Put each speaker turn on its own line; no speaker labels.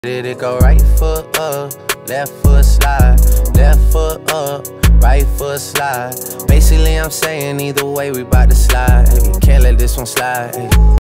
Did it go right foot up, left foot slide, left foot up, right foot slide. Basically I'm saying either way we bout to slide. Can't let this one slide.